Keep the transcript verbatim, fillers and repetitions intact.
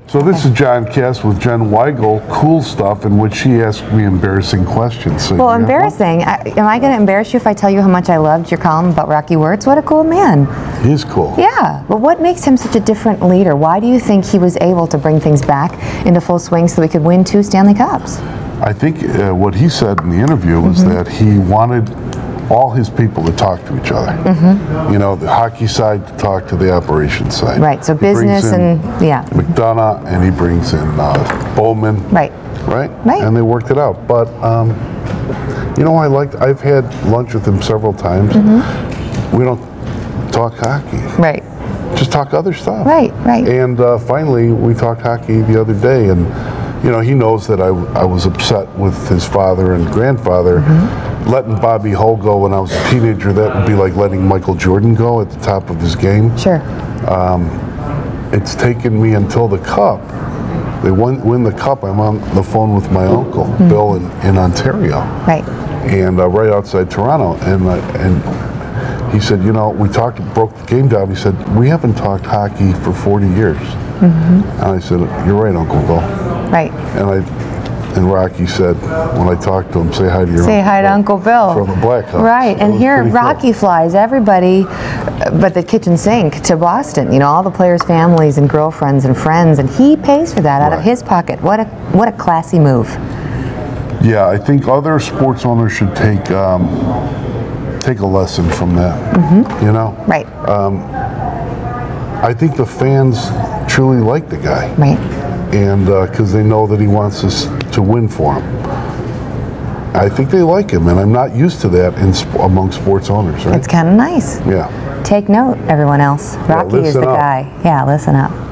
So this is John Kass with Jen Weigel, Cool Stuff, in which she asked me embarrassing questions. So well, embarrassing? I, am I going to embarrass you if I tell you how much I loved your column about Rocky Wirtz? What a cool man. He's cool. Yeah, but what makes him such a different leader? Why do you think he was able to bring things back into full swing so we could win two Stanley Cups? I think uh, what he said in the interview was mm-hmm. that he wanted all his people to talk to each other. Mm-hmm. You know, the hockey side to talk to the operations side. Right, so he business and, yeah. McDonough, and he brings in uh, Bowman. Right. Right? Right. And they worked it out. But, um, you know, I liked, I've had lunch with him several times. Mm-hmm. We don't talk hockey. Right. Just talk other stuff. Right, right. And uh, finally, we talked hockey the other day, and you know, he knows that I, I was upset with his father and grandfather. Mm-hmm. Letting Bobby Hull go when I was a teenager, that would be like letting Michael Jordan go at the top of his game. Sure. Um, it's taken me until the Cup. They win, win the Cup, I'm on the phone with my uncle, mm-hmm. Bill, in, in Ontario. Right. And uh, right outside Toronto. And, uh, and he said, you know, we talked, broke the game down. He said, we haven't talked hockey for forty years. Mm-hmm. And I said, you're right, Uncle Bill. Right. And I, and Rocky said, when I talked to him, say hi to your say Uncle hi to Bill Uncle Bill from the Blackhawks. Right, So and here Rocky cool. flies everybody, but the kitchen sink to Boston. You know, all the players' families and girlfriends and friends, and he pays for that out right. of his pocket. What a what a classy move. Yeah, I think other sports owners should take um, take a lesson from that. Mm-hmm. You know, right? Um, I think the fans truly like the guy. Right. And because uh, they know that he wants us to win for him. I think they like him, and I'm not used to that in sp among sports owners, right? It's kind of nice. Yeah. Take note, everyone else. Rocky yeah, is the up. guy. Yeah, listen up.